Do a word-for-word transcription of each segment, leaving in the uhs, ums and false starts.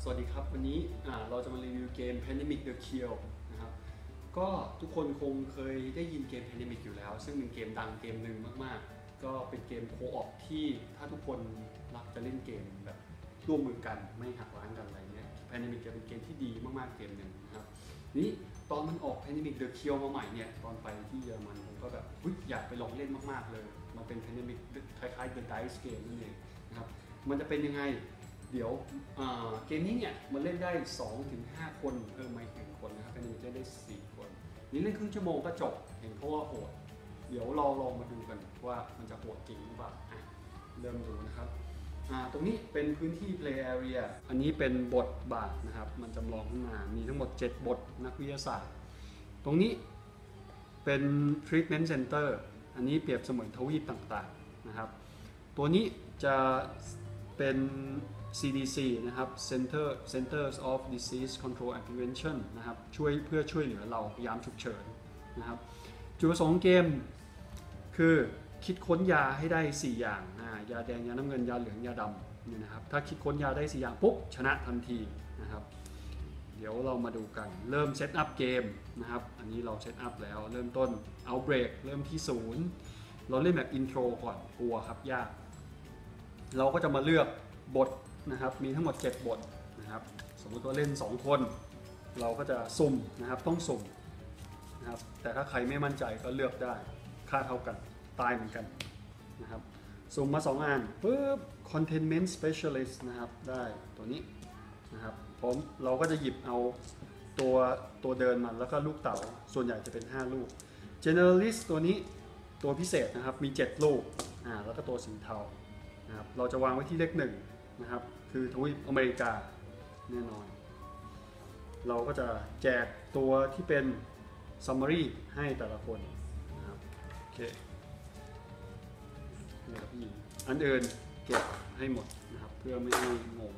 สวัสดีครับวันนี้เราจะมารีวิวเกม Pandemic The Kill นะครับก็ทุกคนคงเคยได้ยินเกม Pandemic อยู่แล้วซึ่งเป็นเกมดังเกมหนึ่งมากๆก็เป็นเกมโคออปที่ถ้าทุกคนรักจะเล่นเกมแบบร่วมมือกันไม่หักล้างกันอะไรเงี้ย Pandemic จะเป็นเกมที่ดีมากๆเกมหนึ่งนะครับนี้ตอนมันออก Pandemic The Kill มาใหม่เนี่ยตอนไปที่เยอรมันผมก็แบบอยากไปลองเล่นมากๆเลยมันเป็น Pandemic คล้ายๆ The Dice Game นั่นเองนะครับมันจะเป็นยังไงเดี๋ยวเกมนี้เนี่ยมันเล่นได้ สองถึงห้า คนเออไม่ถึงคนนะครับเป็นเล่นได้ สี่ คนนี่เล่นครึ่งชั่วโมงก็จบเห็นเพราะว่าโหดเดี๋ยวเราลองมาดูกันว่ามันจะโหดจริงหรือเปล่าเริ่มดูนะครับตรงนี้เป็นพื้นที่ play area อันนี้เป็นบทบาทนะครับมันจำลองขึ้นมามีทั้งหมดเจ็ดบทนักวิทยาศาสตร์ตรงนี้เป็น treatment center อันนี้เปรียบเสมือนทวีปต่างๆนะครับตัวนี้จะเป็น ซี ดี ซี นะครับ Center Centers of Disease Control and Prevention นะครับช่วยเพื่อช่วยเหลือเรายามฉุกเฉินนะครับจุดประสงค์ของเกมคือคิดค้นยาให้ได้สี่อย่างยาแดงยาน้ำเงินยาเหลืองยาดำนี่นะครับถ้าคิดค้นยาได้สี่อย่างปุ๊บชนะทันทีนะครับเดี๋ยวเรามาดูกันเริ่มเซตอัพเกมนะครับอันนี้เราเซตอัพแล้วเริ่มต้น Outbreak เริ่มที่ศูนย์เราเล่นแบบอินโทรก่อนกลัวครับยากเราก็จะมาเลือกบทนะครับมีทั้งหมดเจ็ดบทนะครับสมมติว่าเล่นสองคนเราก็จะสุ่มนะครับต้องสุ่มนะครับแต่ถ้าใครไม่มั่นใจก็เลือกได้ค่าเท่ากันตายเหมือนกันนะครับสุ่มมาสองอันปุ๊บ containment specialist นะครับได้ตัวนี้นะครับผมเราก็จะหยิบเอาตัวตัวเดินมันแล้วก็ลูกเต๋าส่วนใหญ่จะเป็นห้าลูก generalist ตัวนี้ตัวพิเศษนะครับมีเจ็ดลูกอ่าแล้วก็ตัวสีเทานะครับเราจะวางไว้ที่เลขหนึ่งนะครับคือทวีปอเมริกาแน่นอนเราก็จะแจกตัวที่เป็น summary ให้แต่ละคนนะครับโอเคนี่ครับพี่อันอื่นเก็บให้หมดนะครับเพื่อไม่ให้งง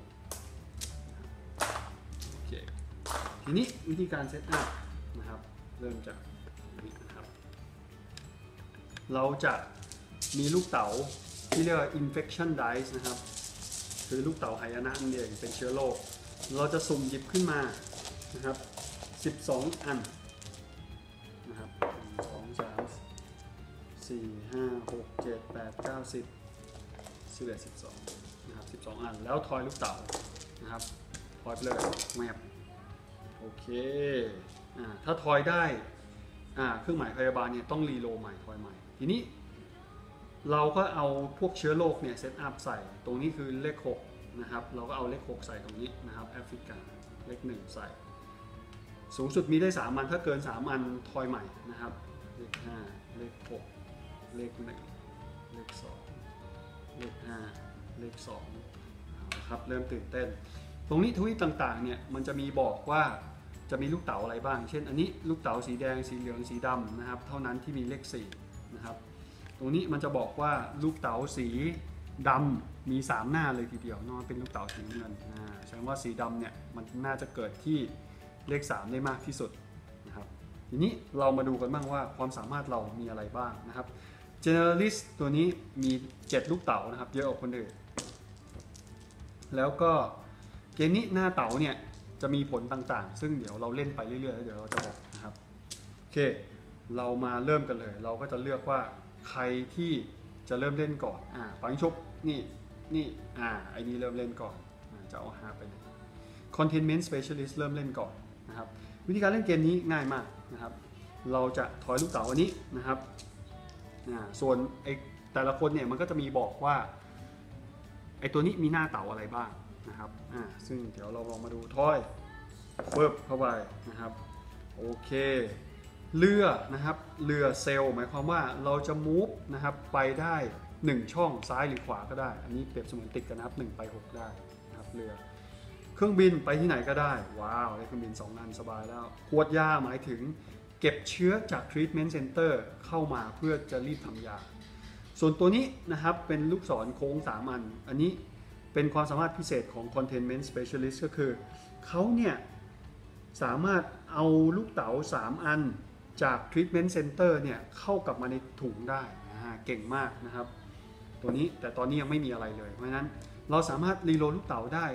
โอเคทีนี้วิธีการเซตอัพนะครับเริ่มจากนี้นะครับเราจะมีลูกเต๋าที่เรียกว่า infection dice นะครับคือลูกเต๋าไหยนะนั่นเองเป็นเชื้อโรคเราจะสุ่มหยิบขึ้นมานะครับสิบสองอันนะครับสอง สาม สี่ ห้า หก เจ็ด แปด เก้า สิบ สิบเอ็ด สิบสองนะครับสิบสองอันแล้วทอยลูกเต๋านะครับทอยไปเลยแมปโอเคอ่าถ้าทอยได้อ่าเครื่องหมายพยาบาลเนี่ยต้องรีโหลดใหม่ทอยใหม่ทีนี้เราก็เอาพวกเชื้อโรคเนี่ยเซตอัพใส่ตรงนี้คือเลขหกนะครับเราก็เอาเลขหกใส่ตรงนี้นะครับแอฟริกาเลขหนึ่งใส่สูงสุดมีได้สามอันถ้าเกินสามอันทอยใหม่นะครับเลขห้าเลขหกเลขหนึ่งเลขสองเลขห้าเลขสองครับเริ่มตื่นเต้นตรงนี้ทวีตต่างๆเนี่ยมันจะมีบอกว่าจะมีลูกเต๋าอะไรบ้างเช่นอันนี้ลูกเต๋าสีแดงสีเหลืองสีดำนะครับเท่านั้นที่มีเลขสี่นะครับตรงนี้มันจะบอกว่าลูกเต๋าสีดำมีสามหน้าเลยทีเดียวนอนเป็นลูกเต๋าสีเงินแสดงว่าสีดำเนี่ยมันน่าจะเกิดที่เลขสามได้มากที่สุดนะครับทีนี้เรามาดูกันบ้างว่าความสามารถเรามีอะไรบ้างนะครับ generalist ตัวนี้มีเจ็ดลูกเต๋านะครับเยอะกว่าคนอื่นแล้วก็เกมนี้หน้าเต๋าเนี่ยจะมีผลต่างๆซึ่งเดี๋ยวเราเล่นไปเรื่อยๆแล้วเดี๋ยวเราจะบอกนะครับโอเคเรามาเริ่มกันเลยเราก็จะเลือกว่าใครที่จะเริ่มเล่นก่อนอ่าฝังชุบนี่นี่อ่าไอ้นี้เริ่มเล่นก่อนอ่าจะเอาหาไปเลย containment specialist เริ่มเล่นก่อนนะครับวิธีการเล่นเกมนี้ง่ายมากนะครับเราจะถอยลูกเต๋าอันนี้นะครับอ่าส่วนไอ้แต่ละคนเนี่ยมันก็จะมีบอกว่าไอ้ตัวนี้มีหน้าเต๋าอะไรบ้างนะครับอ่าซึ่งเดี๋ยวเราลองมาดูถอยเฟิบเข้าไปนะครับโอเคเรือนะครับเรือเซลล์หมายความว่าเราจะมูฟนะครับไปได้หนึ่งช่องซ้ายหรือขวาก็ได้อันนี้เปรียบเสมือนติดกันนะครับหนึ่งไปหกได้นะครับเรือเครื่องบินไปที่ไหนก็ได้ว้าวได้เครื่องบินสองอันสบายแล้วขวดยาหมายถึงเก็บเชื้อจาก treatment center เข้ามาเพื่อจะรีบทำยาส่วนตัวนี้นะครับเป็นลูกศรโค้งสามอันอันนี้เป็นความสามารถพิเศษของ containment specialist ก็คือเขาเนี่ยสามารถเอาลูกเต๋าสามอันจาก treatment center เนี่ยเข้ากลับมาในถุงได้เก่งมากนะครับตัวนี้แต่ตอนนี้ยังไม่มีอะไรเลยเพราะฉะนั้นเราสามารถรีโหลดลูกเต๋าได้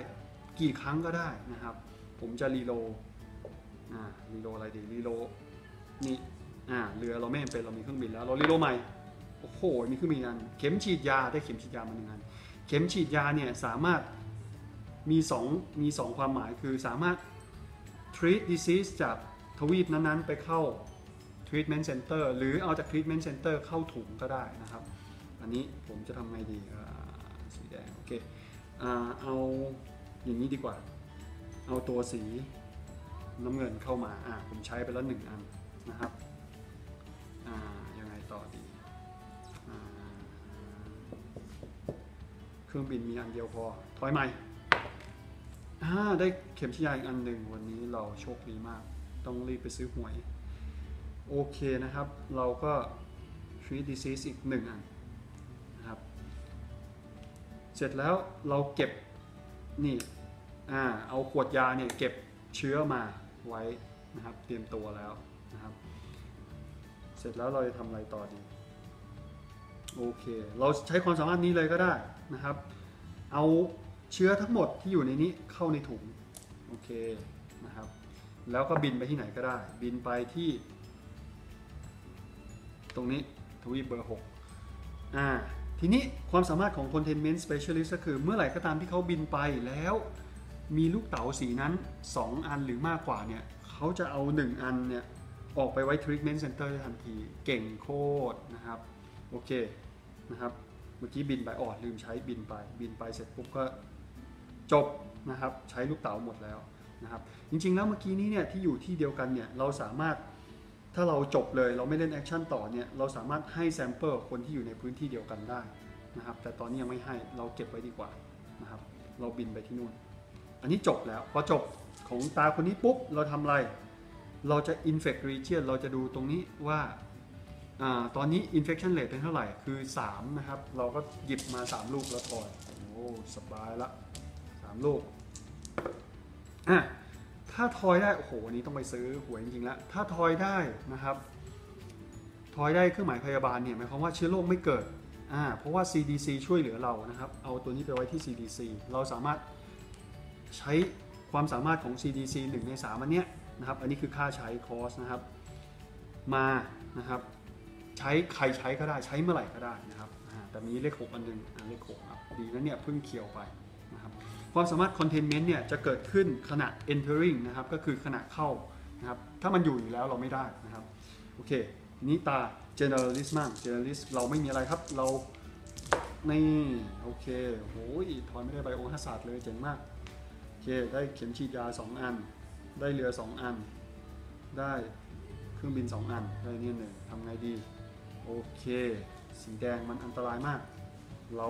กี่ครั้งก็ได้นะครับผมจะรีโหลดอ่ารีโหลดอะไรดีรีโหลดนี่อ่าเรือเราไม่เป็นเรามีเครื่องบินแล้วเรารีโหลดใหม่โอ้โหมีเครื่องบินอันเข็มฉีดยาได้เข็มฉีดยามาหนึ่งอันเข็มฉีดยาเนี่ยสามารถมีสองมีสองความหมายคือสามารถ treat disease จากทวีปนั้นๆไปเข้า treatment center หรือเอาจาก treatment center เข้าถุงก็ได้นะครับอันนี้ผมจะทำไงดีสีแดงโอเคเอาอย่างนี้ดีกว่าเอาตัวสีน้ำเงินเข้ามาอ่าผมใช้ไปแล้วหนึ่งอันนะครับอ่ายังไงต่อดีอ่าเครื่องบินมีอันเดียวพอถอยใหม่อ่าได้เข็มฉีดยาอีกอันหนึ่งวันนี้เราโชคดีมากต้องรีบไปซื้อหวยโอเคนะครับเราก็ treat disease อีกหนึ่งอันนะครับเสร็จแล้วเราเก็บนี่อ่าเอาขวดยาเนี่ยเก็บเชื้อมาไว้นะครับเตรียมตัวแล้วนะครับเสร็จแล้วเราจะทำอะไรต่อดีโอเคเราใช้ความสามารถนี้เลยก็ได้นะครับเอาเชื้อทั้งหมดที่อยู่ในนี้เข้าในถุงโอเคนะครับแล้วก็บินไปที่ไหนก็ได้บินไปที่ตรงนี้ทวีปเบอร์หกอ่าทีนี้ความสามารถของ containment specialist ก็คือเมื่อไหร่ก็ตามที่เขาบินไปแล้วมีลูกเต๋าสีนั้นสองอันหรือมากกว่าเนี่ยเขาจะเอาหนึ่งอันเนี่ยออกไปไว้ treatment center ได้ทันทีเก่งโคตรนะครับโอเคนะครับเมื่อกี้บินไปออดลืมใช้บินไปบินไปเสร็จปุ๊บก็จบนะครับใช้ลูกเต๋าหมดแล้วนะครับจริงๆแล้วเมื่อกี้นี้เนี่ยที่อยู่ที่เดียวกันเนี่ยเราสามารถถ้าเราจบเลยเราไม่เล่นแอคชั่นต่อเนี่ยเราสามารถให้แซมเปิลคนที่อยู่ในพื้นที่เดียวกันได้นะครับแต่ตอนนี้ยังไม่ให้เราเก็บไว้ดีกว่านะครับเราบินไปที่นู่นอันนี้จบแล้วพอจบของตาคนนี้ปุ๊บเราทำอะไรเราจะ infect region เราจะดูตรงนี้ว่าอ่าตอนนี้ infection rate เป็นเท่าไหร่คือสามนะครับเราก็หยิบมาสามลูกแล้วถอยโอ้สบายละสามลูกอ่ะถ้าทอยได้โอ้โหอันนี้ต้องไปซื้อหวยจริงๆแล้วถ้าทอยได้นะครับทอยได้เครื่องหมายพยาบาลเนี่ยหมายความว่าเชื้อโรคไม่เกิดอ่าเพราะว่า ซี ดี ซี ช่วยเหลือเรานะครับเอาตัวนี้ไปไว้ที่ ซี ดี ซี เราสามารถใช้ความสามารถของ ซี ดี ซี หนึ่งในสามอันเนี้ยนะครับอันนี้คือค่าใช้คอสนะครับมานะครับใช้ใครใช้ก็ได้ใช้เมื่อไหร่ก็ได้นะครับแต่มีเลขหกอันหนึ่งอันเลขหกครับดีนะเนี่ยเพิ่งเขียวไปนะครับความสามารถ containment เนี่ยจะเกิดขึ้นขณะ entering นะครับก็คือขณะเข้านะครับถ้ามันอยู่อยู่แล้วเราไม่ได้นะครับโอเคนี้ตา generalist มั่ง generalist เราไม่มีอะไรครับเรานี่โอเคโอ้ยถอนไม่ได้ไบโอฮาซาร์ดเลยเจ๋งมากโอเคได้เข็มฉีดยาสองอันได้เรือสองอันได้เครื่องบินสองอันได้เนี่ยหนึ่งทำไงดีโอเคสีแดงมันอันตรายมากเรา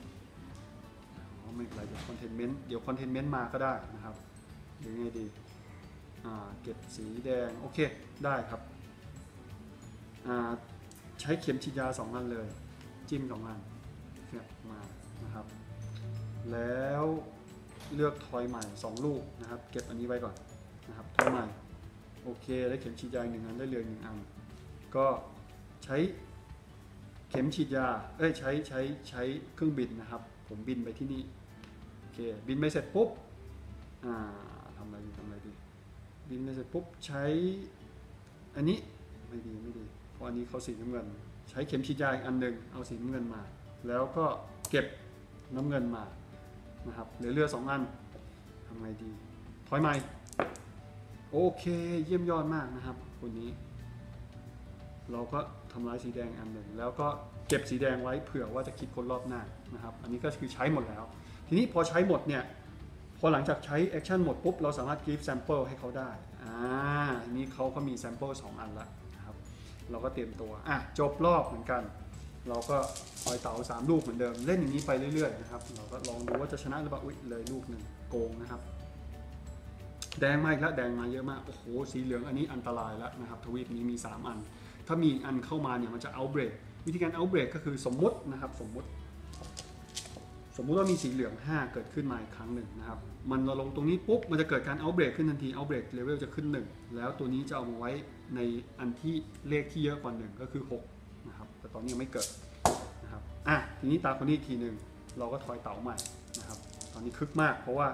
ไม่เป็นไรเดี๋ยวคอนเทนเมนต์เดี๋ยวคอนเทนเมนต์มาก็ได้นะครับหรือไงดีอ่าเก็บสีแดงโอเคได้ครับอ่าใช้เข็มฉีดยาสองอันเลยจิ้มสองอันเนี่ยมานะครับแล้วเลือกทอยใหม่สองลูกนะครับเก็บอันนี้ไว้ก่อนนะครับทอยใหม่โอเคได้เข็มฉีดยาหนึ่งอันได้เรือหนึ่งอันก็ใช้เข็มฉีดยาเอ้ยใช้ใช้ใช้เครื่องบินนะครับผมบินไปที่นี่โอเคบินไปเสร็จปุ๊บอ่าทำอะไรดีทำอะไรดีบินไปเสร็จปุ๊บใช้อันนี้ไม่ดีไม่ดีเพราะอันนี้เขาสีน้ำเงินใช้เข็มฉีดยาอีกอันหนึ่งเอาสีน้ำเงินมาแล้วก็เก็บน้ำเงินมานะครับเหลือเรือสองอันทำไงดีถอยใหม่โอเคเยี่ยมยอดมากนะครับคนนี้เราก็ทำลายสีแดงอันหนึ่งแล้วก็เก็บสีแดงไว้เผื่อว่าจะคิดคนรอบหน้านะครับอันนี้ก็คือใช้หมดแล้วทีนี้พอใช้หมดเนี่ยพอหลังจากใช้แอคชั่นหมดปุ๊บเราสามารถ give sample ให้เขาได้อ่าอันนี้เขาก็มี sample สองอันแล้วนะครับเราก็เตรียมตัวอ่ะจบรอบเหมือนกันเราก็ปล่อยเต๋าสามลูกเหมือนเดิมเล่นอย่างนี้ไปเรื่อยๆนะครับเราก็ลองดูว่าจะชนะหรือเปล่าอุ๊ยเลยลูกหนึ่งโกงนะครับแดงมาอีกแล้วแดงมาเยอะมากโอ้โหสีเหลืองอันนี้อันตรายแล้วนะครับทวีปนี้มีสามอันถ้ามีอันเข้ามาเนี่ยมันจะ outbreak วิธีการ outbreak ก็คือสมมุตินะครับสมมุติสมมุติว่ามีสีเหลืองห้าเกิดขึ้นมาอีกครั้งหนึ่งนะครับมันลงตรงนี้ปุ๊บมันจะเกิดการ outbreak ขึ้นทันที outbreak level จะขึ้นหนึ่งแล้วตัวนี้จะเอามาไว้ในอันที่เลขที่เยอะกว่าหนึ่งก็คือหกนะครับแต่ตอนนี้ยังไม่เกิดนะครับอ่ะทีนี้ตาคนนี้ทีหนึ่งเราก็ถอยเต๋าใหม่นะครับตอนนี้คึกมากเพราะว่า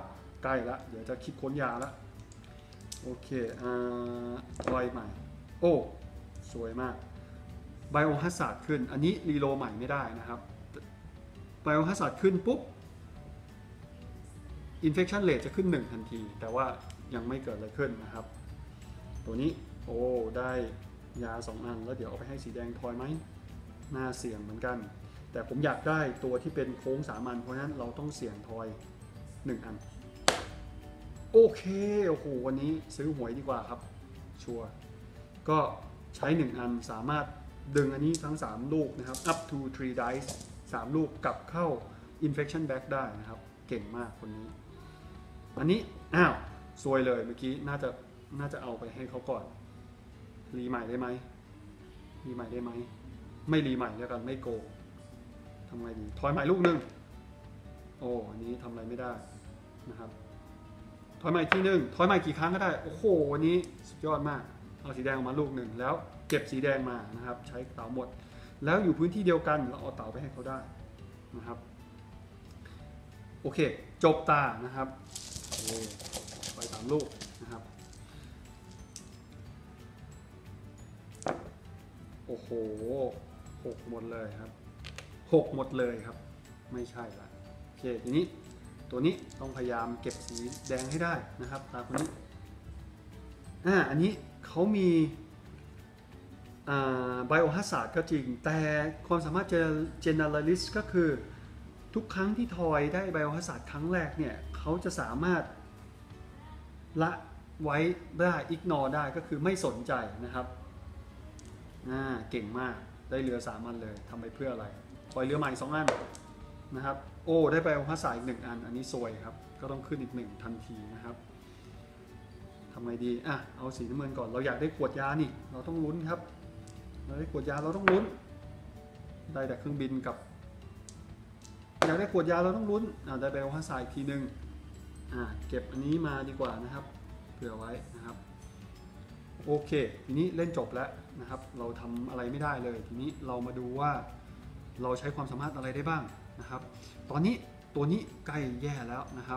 ใกล้ละเดี๋ยวจะคิดค้นยาละโอเคอ่าทอยใหม่โอ้สวยมากไบโอฮัสซาร์ดขึ้นอันนี้รีโลใหม่ไม่ได้นะครับไบโอฮัสซาร์ดขึ้นปุ๊บ infection rate จะขึ้นหนึ่งทันทีแต่ว่ายังไม่เกิดอะไรขึ้นนะครับตัวนี้โอ้ได้ยาสองอันแล้วเดี๋ยวเอาไปให้สีแดงทอยไหมน่าเสี่ยงเหมือนกันแต่ผมอยากได้ตัวที่เป็นโค้งสามัญเพราะฉะนั้นเราต้องเสี่ยงทอยหนึ่งอันโอเคโอ้โหวันนี้ซื้อหวยดีกว่าครับชัวร์ก็ใช้หนึ่งอันสามารถดึงอันนี้ทั้งสามลูกนะครับ up to three dice สามลูกกลับเข้า infection back ได้นะครับเก่งมากคนนี้อันนี้อ้าวซวยเลยเมื่อกี้น่าจะน่าจะเอาไปให้เขาก่อนรีใหม่ได้ไหมรีใหม่ได้ไหมไม่รีใหม่แล้วกันไม่โกงทำไงดีถอยใหม่ลูกหนึ่งโอ้อันนี้ทำอะไรไม่ได้นะครับถอยใหม่ทีหนึ่งถอยใหม่กี่ครั้งก็ได้โอ้โหวันนี้สุดยอดมากเอาสีแดงออกมาลูกหนึ่งแล้วเก็บสีแดงมานะครับใช้เต๋าหมดแล้วอยู่พื้นที่เดียวกันเราเอาเต๋าไปให้เขาได้นะครับโอเคจบตานะครับไปสามลูกนะครับโอ้โหหกหมดเลยครับหกหมดเลยครับไม่ใช่ละโอเคทีนี้ตัวนี้ต้องพยายามเก็บสีแดงให้ได้นะครับตาคนนี้อ่าอันนี้เขามีอ่าไบโอฮัสซาร์ดก็จริงแต่ความสามารถเจเนอเรลิสต์ก็คือทุกครั้งที่ทอยได้ไบโอฮัสซาร์ดครั้งแรกเนี่ยเขาจะสามารถละไว้ได้อิกนอร์ได้ก็คือไม่สนใจนะครับอ่าเก่งมากได้เรือสามอันเลยทำไปเพื่ออะไรปล่อยเรือใหม่สองอันนะครับโอ้ได้ไบโอฮัสซาร์ดอีกหนึ่งอันอันนี้ซวยครับก็ต้องขึ้นอีกหนึ่งทันทีนะครับทำไงดีอ่ะเอาสีน้ำเงินก่อนเราอยากได้ขวดยานี่เราต้องลุ้นครับเราได้ขวดยาเราต้องลุ้นได้แต่เครื่องบินกับอยากได้ขวดยาเราต้องลุ้นอ่าได้ไบโอฮัสซาร์ดอีกทีนึงอ่าเก็บอันนี้มาดีกว่านะครับเผื่อไว้นะครับโอเคทีนี้เล่นจบแล้วนะครับเราทำอะไรไม่ได้เลยทีนี้เรามาดูว่าเราใช้ความสามารถอะไรได้บ้างนะครับตอนนี้ตัวนี้ใกล้แย่แล้วนะครับ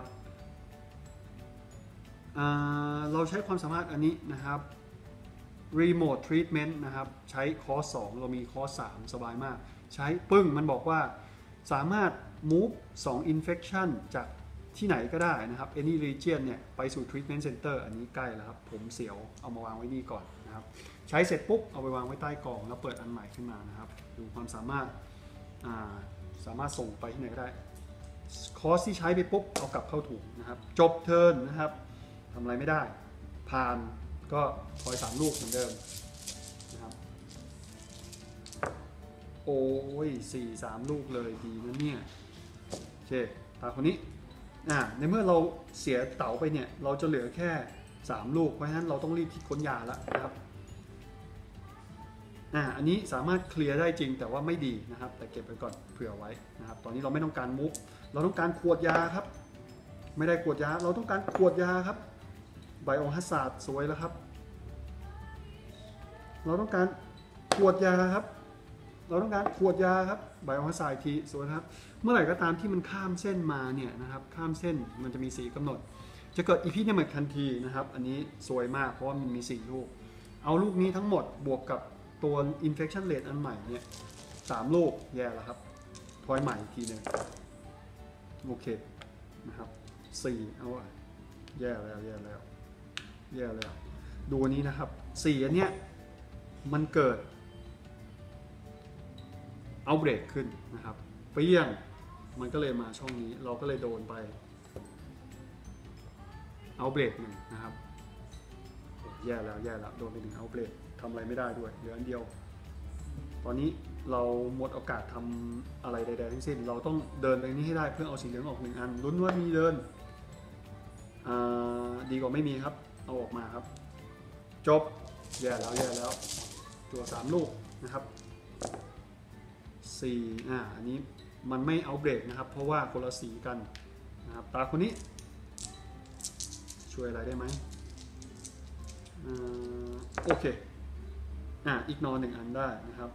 เราใช้ความสามารถอันนี้นะครับ remote treatment นะครับใช้คอร์สสองเรามีคอร์สสามสบายมากใช้ปึ้งมันบอกว่าสามารถ move สอง infection จากที่ไหนก็ได้นะครับ any region เนี่ยไปสู่ treatment center อันนี้ใกล้แล้วครับผมเสียวเอามาวางไว้นี่ก่อนนะครับใช้เสร็จปุ๊บเอาไปวางไว้ใต้กล่องแล้วเปิดอันใหม่ขึ้นมานะครับดูความสามารถสามารถส่งไปที่ไหนก็ได้คอร์สที่ใช้ไปปุ๊บเอากลับเข้าถุงนะครับจบเทิร์นนะครับทำอะไรไม่ได้ผ่านก็คอยสามลูกเหมือนเดิมนะครับโอ้ยสี่สามลูกเลยดีนะเนี่ยโอเคตาคนนี้อ่าในเมื่อเราเสียเต๋าไปเนี่ยเราจะเหลือแค่สามลูกเพราะฉะนั้นเราต้องรีบคิดค้นยาแล้วนะครับอ่าอันนี้สามารถเคลียร์ได้จริงแต่ว่าไม่ดีนะครับแต่เก็บไว้ก่อนเผื่อไว้นะครับตอนนี้เราไม่ต้องการมุกเราต้องการขวดยาครับไม่ได้ขวดยาเราต้องการขวดยาครับไบโอฮัสซาร์ดสวยแล้วครับเราต้องการขวดยาครับเราต้องการขวดยาครับไบโอฮัสซาร์ดทีสวยครับเมื่อไหร่ก็ตามที่มันข้ามเส้นมาเนี่ยนะครับข้ามเส้นมันจะมีสีกำหนดจะเกิดอีพีเนมิกทันทีนะครับอันนี้สวยมากเพราะว่ามันมีสี่ลูกเอาลูกนี้ทั้งหมดบวกกับตัว infection rate อันใหม่เนี่ยสามลูกแย่แล้วครับทอยใหม่ทีหนึ่งโอเคนะครับสี่เอาแย่แล้วแย่แล้วแย่แล้วดูนี้นะครับสี่อันเนี้ยมันเกิดเอาเบรกขึ้นนะครับเปรี้ยงมันก็เลยมาช่องนี้เราก็เลยโดนไปเอาเบรกหนึ่งนะครับแย่แล้วแย่แล้วโดนไปหนึ่งเอาเบรกทำอะไรไม่ได้ด้วยเหลืออันเดียวตอนนี้เราหมดโอกาสทำอะไรใดๆทั้งสิ้นเราต้องเดินไปนี้ให้ได้เพื่อเอาสีเหลืองออกหนึ่งอันลุ้นว่ามีเดินดีกว่าไม่มีครับเอาออกมาครับจบแย่แล้วแย่แล้วตัวสามลูกนะครับสี่อ่าอันนี้มันไม่เอาเบรกนะครับเพราะว่าคนละสีกันนะครับตาคนนี้ช่วยอะไรได้ไหมโอเคอ่าอีกนอนหนึ่งอันได้นะครับ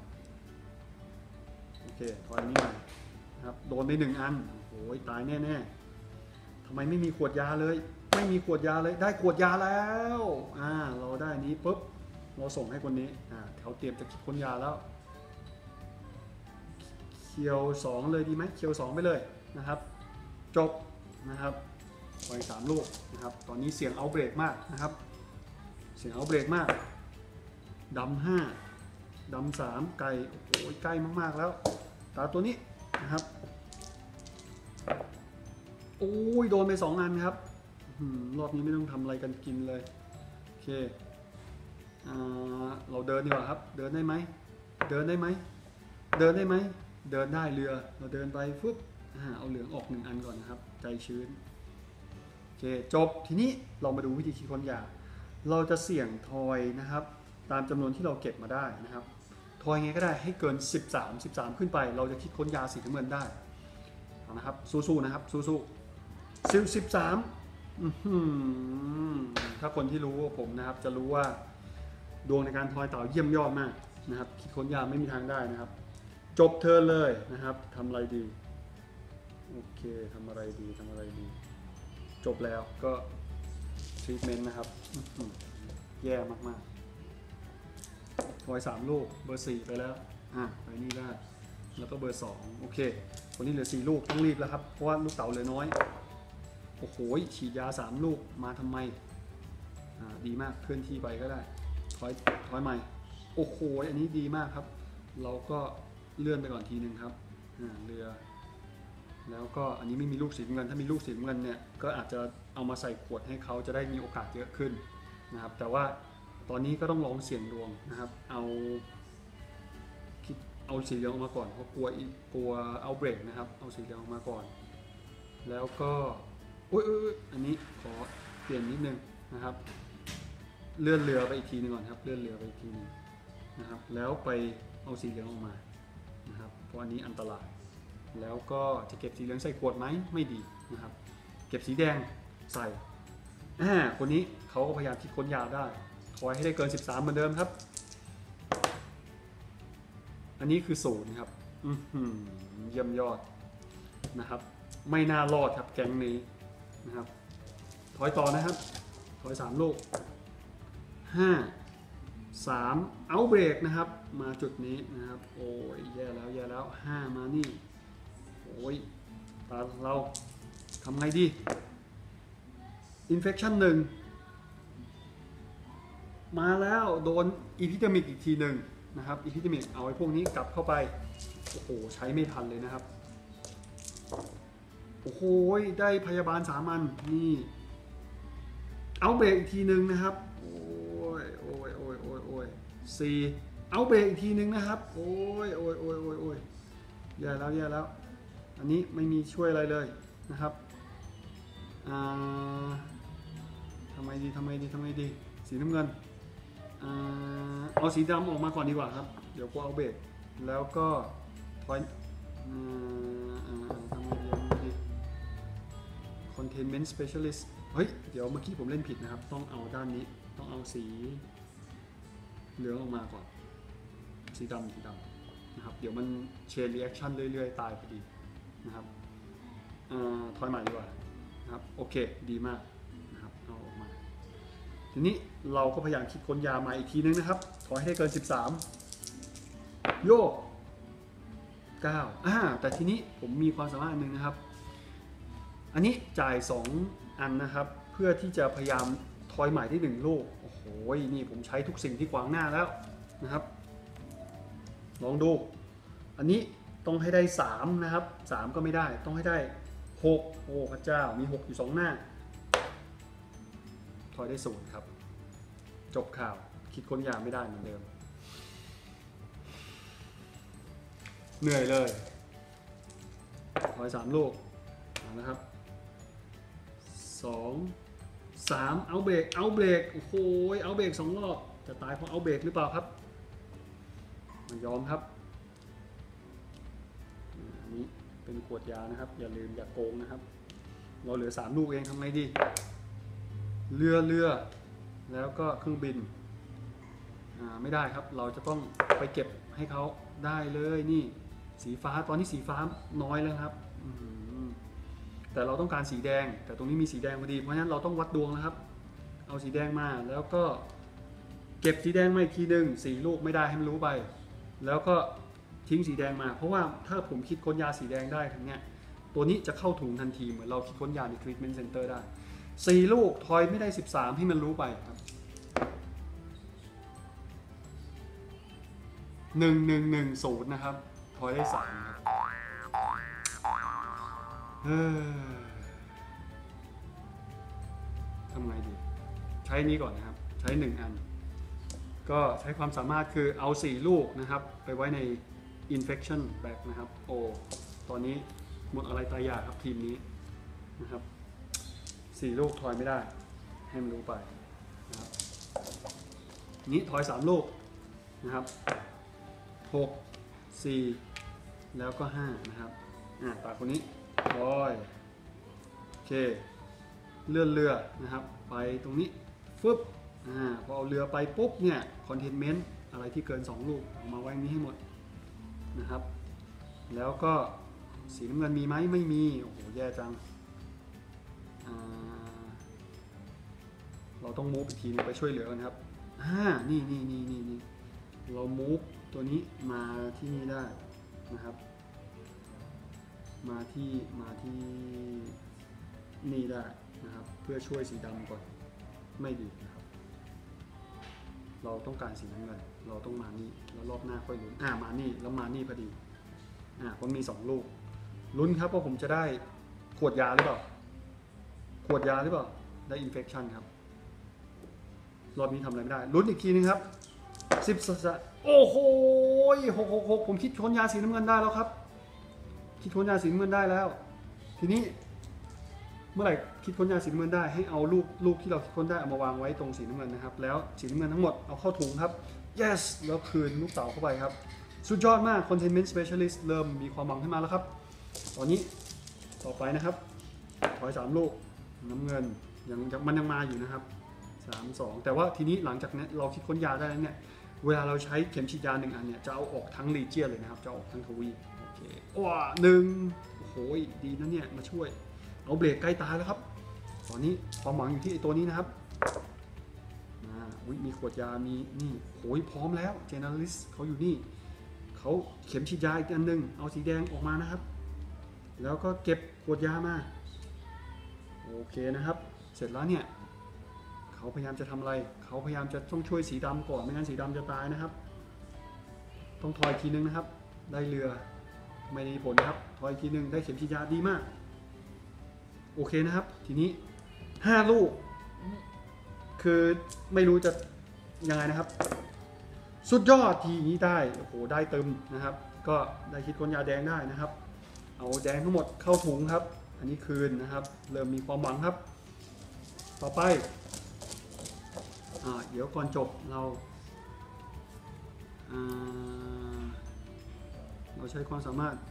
โอเคถอยนี้มานะครับโดนไปหนึ่งอันโอ้ยตายแน่ๆถทำไมไม่มีขวดยาเลยไม่มีขวดยาเลยได้ขวดยาแล้วอ่าเราได้นี้ปุ๊บเราส่งให้คนนี้อ่าเขาเตรียมจะคิดค้นยาแล้วเคียวสองเลยดีไหมเคียวสองไปเลยนะครับจบนะครับปล่อยสามลูกนะครับตอนนี้เสียงเอาเบรกมากนะครับเสียงเอาเบรกมากดำห้าดำสามไก่โอ้ยใกล้มากๆแล้วตาตัวนี้นะครับโอ้ยโดนไปสองอันครับรอบนี้ไม่ต้องทำอะไรกันกินเลยโอเคเราเดินดีกว่าครับเดินได้ไหมเดินได้ไหมเดินได้ไหมเดินได้เรือเราเดินไปฟึบเอาเหลืองออกหนึ่งอันก่อนนะครับใจชื้นโอเคจบทีนี้เรามาดูวิธีคิดค้นยาเราจะเสี่ยงทอยนะครับตามจำนวนที่เราเก็บมาได้นะครับทอยไงก็ได้ให้เกินสิบสาม สิบสามขึ้นไปเราจะคิดค้นยาสีน้ำเงินได้นะครับสู้ๆนะครับสู้ๆสิบ สิบสามถ้าคนที่รู้ผมนะครับจะรู้ว่าดวงในการทอยเต่าเยี่ยมยอดมากนะครับคิดค้นยาไม่มีทางได้นะครับจบเธอเลยนะครับทำอะไรดีโอเคทำอะไรดีทำอะไรดีจบแล้วก็ทรีทเมนต์นะครับแย่มากๆทอยสามลูกเบอร์สี่ไปแล้วอ่ะไปนี่ได้แล้วก็เบอร์สองโอเคคนนี้เหลือสี่ลูกต้องรีบแล้วครับเพราะว่าลูกเต๋าเหลือน้อยโอ้โหฉีดยาสามลูกมาทำไมอ่าดีมากเคลื่อนที่ไปก็ได้ถอยถอยใหม่โอ้โหอันนี้ดีมากครับเราก็เลื่อนไปก่อนทีนึงครับอ่าเรือแล้วก็อันนี้ไม่มีลูกสีน้ำเงินถ้ามีลูกสีน้ำเงินเนี่ยก็อาจจะเอามาใส่ขวดให้เขาจะได้มีโอกาสเยอะขึ้นนะครับแต่ว่าตอนนี้ก็ต้องลองเสี่ยงดวงนะครับเอาคิดเอาสีเหลืองออกมาก่อนเพราะกลัวกลัวเอาเบรกนะครับเอาสีเหลืองออกมาก่อนแล้วก็อุ้ยอันนี้ขอเปลี่ยนนิดนึงนะครับเลื่อนเรือไปอีกทีนึงก่อนครับเลื่อนเรือไปอีกทีนึงนะครับแล้วไปเอาสีเหลืองออกมานะครับเพราะอันนี้อันตรายแล้วก็จะเก็บสีเหลืองใส่ขวดไหมไม่ดีนะครับเก็บสีแดงใส่อ่าคนนี้เขาก็พยายามคิดค้นยาได้ทอยให้ได้เกินสิบสามเหมือนเดิมครับอันนี้คือศูนย์ครับเยี่ยมยอดนะครับไม่น่ารอดครับแก๊งนี้นะครับถอยต่อนะครับถอยสามลูกห้า สามเอาเบรกนะครับมาจุดนี้นะครับโอ้ยแย่แล้วแย่แล้วห้ามานี่โอ้ยตาเราทำไงดี infection หนึ่งมาแล้วโดน epidemic อีกทีหนึ่งนะครับ epidemic เอาไอ้พวกนี้กลับเข้าไปโอ้โหใช้ไม่ทันเลยนะครับโอ้โหได้พยาบาลสามัญนี่เอาเบรกอีกทีหนึ่งนะครับโอ้ยโอ้ยโอ้ยโอ้ยโอ้ยสี่เอาเบรกอีกทีหนึ่งนะครับโอ้ยโอ้ยโอ้ยโอ้ยโอ้ยแย่แล้วแย่แล้วอันนี้ไม่มีช่วยอะไรเลยนะครับทำไมดีทำไมดีทำไมดีสีน้ำเงินเอาสีดำออกมาก่อนดีกว่าครับเดี๋ยวกูเอาเบรกแล้วก็ถอยทำไงดีทำไงดี containment specialist เฮ้ยเดี๋ยวเมื่อกี้ผมเล่นผิดนะครับต้องเอาด้านนี้ต้องเอาสีเหลืองออกมาก่อนสีดำสีดำนะครับเดี๋ยวมันเชนรีแอคชั่นเรื่อยๆตายพอดีนะครับถอยใหม่ดีกว่านะครับโอเคดีมากนะครับเอาออกมาทีนี้เราก็พยายามคิดค้นยามาอีกทีนึงนะครับถอยให้ได้เกินสิบสามโยกเก้าอ่าแต่ทีนี้ผมมีความสามารถหนึ่งนะครับอันนี้จ่ายสองอันนะครับเพื่อที่จะพยายามทอยใหม่ที่หนึ่งลูกโอ้โหนี่ผมใช้ทุกสิ่งที่ขวางหน้าแล้วนะครับลองดูอันนี้ต้องให้ได้สามนะครับสามก็ไม่ได้ต้องให้ได้หกโอ้พระเจ้ามีหกอยู่สองหน้าทอยได้ศูนย์ครับจบข่าวคิดค้นยาไม่ได้เหมือนเดิมเหนื่อยเลยทอยสามลูกนะครับสองสามเอาเบรกเอาเบรกโอ้โหเอาเบรกสองรอบจะตายเพราะเอาเบรกหรือเปล่าครับไม่ยอมครับนี่เป็นขวดยานะครับอย่าลืมอย่าโกงนะครับเราเหลือสามลูกเองทำไงดีเรือเรือแล้วก็เครื่องบินไม่ได้ครับเราจะต้องไปเก็บให้เขาได้เลยนี่สีฟ้าตอนนี้สีฟ้าน้อยแล้วครับแต่เราต้องการสีแดงแต่ตรงนี้มีสีแดงพอดีเพราะฉะนั้นเราต้องวัดดวงนะครับเอาสีแดงมาแล้วก็เก็บสีแดงมาอีกทีหนึ่งสี่ลูกไม่ได้ให้มันรู้ไปแล้วก็ทิ้งสีแดงมาเพราะว่าถ้าผมคิดค้นยาสีแดงได้ทั้งเนี้ยตัวนี้จะเข้าถุงทันทีเหมือนเราคิดค้นยาใน treatment center ได้สี่ลูกทอยไม่ได้สิบสามให้มันรู้ไปครับหนึ่งหนึ่งหนึ่งศูนย์นะครับทอยได้สามเฮ้อทำไงดีใช้นี้ก่อนนะครับใช้หนึ่งอันก็ใช้ความสามารถคือเอาสี่ลูกนะครับไปไว้ใน infection bag นะครับโอ้ตอนนี้หมดอะไรตายอยากครับทีมนี้นะครับสี่ลูกทอยไม่ได้ให้มันรู้ไปนะครับนี้ทอยสามลูกนะครับหก สี่ แล้วก็ห้านะครับอ่าตาคนนี้ทอยโอเคเลื่อนเรือนะครับไปตรงนี้ฟึบอ่าพอเอาเรือไปปุ๊บเนี่ยคอนเทนเมนต์อะไรที่เกินสองลูกเอามาไว้นี้ให้หมดนะครับแล้วก็สีน้ำเงินมีไหมไม่มีโอ้โหแย่จังเราต้องมูฟอีกทีนึงไปช่วยเหลือกันครับอ่านี่นี่นี่นี่นี่เรามูฟตัวนี้มาที่นี่ได้นะครับมาที่มาที่นี่ได้นะครับเพื่อช่วยสีดำก่อนไม่ดีนะครับเราต้องการสีน้ำเงินเราต้องมานี่แล้วรอบหน้าค่อยลุ้นอ่ามานี่แล้วมานี่พอดีอ่าผมมีสองลูกลุ้นครับว่าผมจะได้ขวดยาหรือเปล่าขวดยาหรือเปล่าได้อินเฟคชันครับรอบนี้ทำอะไรไม่ได้ลุ้นอีกทีนึงครับสิบสะโอ้โหหกหกหกผมคิดค้นยาสีน้ำเงินได้แล้วครับคิดค้นยาสีน้ำเงินได้แล้วทีนี้เมื่อไหร่คิดค้นยาสีน้ำเงินได้ให้เอาลูกลูกที่เราคิดค้นได้เอามาวางไว้ตรงสีน้ำเงินนะครับแล้วสีน้ำเงินทั้งหมดเอาเข้าถุงครับ yes แล้วคืนลูกเต๋าเข้าไปครับสุดยอดมาก containment specialist เริ่มมีความหวังขึ้นมาแล้วครับตอนนี้ต่อไปนะครับถอยสามลูกน้ำเงินยังมันยังมาอยู่นะครับสาม สองแต่ว่าทีนี้หลังจากนี้เราคิดค้นยาได้แล้วเนี่ยเวลาเราใช้เข็มฉีดยาหนึ่งอันเนี่ยจะเอาออกทั้งรีเจียนเลยนะครับจะออกทั้งทวีปโอเคว้าหนึ่งโอ้โหดีนะเนี่ยมาช่วยเอาเบรกใกล้ตายแล้วครับตอนนี้ความหวังอยู่ที่ไอ้ตัวนี้นะครับอ่ามีขวดยามีนี่โอ้ยพร้อมแล้วเจเนอเรลิสเขาอยู่นี่เขาเข็มฉีดยาอีกอันหนึ่งเอาสีแดงออกมานะครับแล้วก็เก็บขวดยามาโอเคนะครับเสร็จแล้วเนี่ยเขาพยายามจะทำอะไรเขาพยายามจะต้องช่วยสีดำก่อนไม่งั้นสีดำจะตายนะครับต้องถอยทีนึงนะครับได้เรือไม่ได้ผลนะครับถอยทีนึงได้เข็มฉีดยาดีมากโอเคนะครับทีนี้ห้าลูกคือไม่รู้จะยังไงนะครับสุดยอดทีนี้ได้โอ้โหได้เติมนะครับก็ได้คิดค้นยาแดงได้นะครับเอาแดงทั้งหมดเข้าถุงครับอันนี้คืนนะครับเริ่มมีความหวังครับต่อไปอ่าเดี๋ยวก่อนจบเราเราใช้ความสามารถ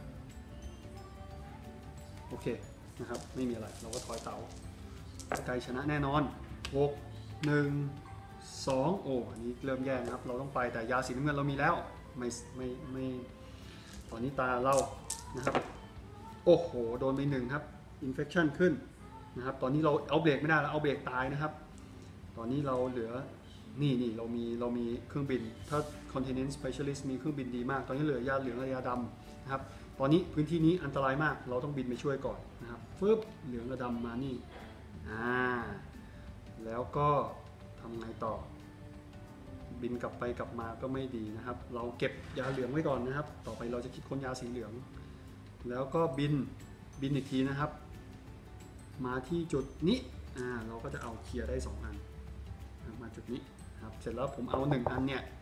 โอเคนะครับไม่มีอะไรเราก็ถอยเต๋าไกลชนะแน่นอนหก หนึ่ง สองโอ้อันนี้เริ่มแย่นะครับเราต้องไปแต่ยาสีน้ำเงินเรามีแล้วไม่ไม่ไม่ตอนนี้ตาเรานะครับโอ้โหโดนไปหนึ่งครับอินเฟคชั่นขึ้นนะครับตอนนี้เราเอาเบรกไม่ได้แล้วเอาเบรกตายนะครับตอนนี้เราเหลือนี่นี่เรามีเรามีเครื่องบินถ้า Containment Specialist มีเครื่องบินดีมากตอนนี้เหลือยาเหลืองกับยาดำนะครับตอนนี้พื้นที่นี้อันตรายมากเราต้องบินไปช่วยก่อนนะครับฟึบเหลืองกับดำมานี่อ่าแล้วก็ทำไงต่อบินกลับไปกลับมาก็ไม่ดีนะครับเราเก็บยาเหลืองไว้ก่อนนะครับต่อไปเราจะคิดค้นยาสีเหลืองแล้วก็บินบินอีกทีนะครับมาที่จุดนี้อ่าเราก็จะเอาเคลียร์ได้สองอันมาจุดนี้ครับเสร็จแล้วผมเอาหนึ่งอันเนี่ย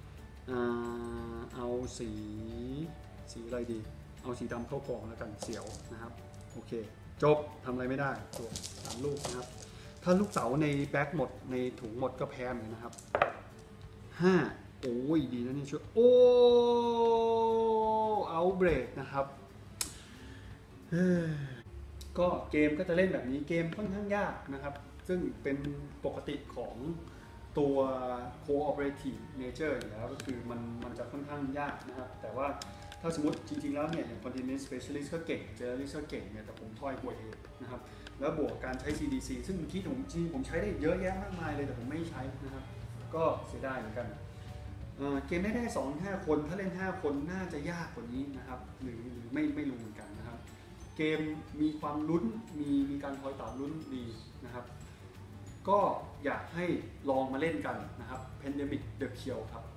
เอาสีสีอะไรดีเอาสีดำเข้ากล่องแล้วกันเสียวนะครับโอเคจบทำอะไรไม่ได้ตัวสามลูกนะครับถ้าลูกเต๋าในแบ็คหมดในถุงหมดก็แพ้เหมือนนะครับห้าโอ้ยดีนะนี่ช่วยโอ้เอาเบรกนะครับก็เกมก็จะเล่นแบบนี้เกมค่อนข้างยากนะครับซึ่งเป็นปกติของตัว cooperative nature อยู่แล้วก็คือมันมันจะค่อนข้างยากนะครับแต่ว่าถ้าสมมติจริงๆแล้วเนี่ยอย่าง content specialist ก็เก่ง generalist ก็เก่งเนี่ยแต่ผมทอยกว่าเองนะครับแล้วบวกการใช้ ซี ดี ซี ซึ่งเมื่อกี้ผมจริงผมใช้ได้เยอะแยะมากมายเลยแต่ผมไม่ใช้นะครับก็เสียดายเหมือนกันเอ่อเกมได้ได้สองถึงห้าคนถ้าเล่นห้าคนน่าจะยากกว่านี้นะครับหรือหรือไม่ไม่รู้เหมือนกันนะครับเกมมีความลุ้นมีมีการคอยต่อลุ้นดีนะครับก็อยากให้ลองมาเล่นกันนะครับ Pandemic The Kill ครับ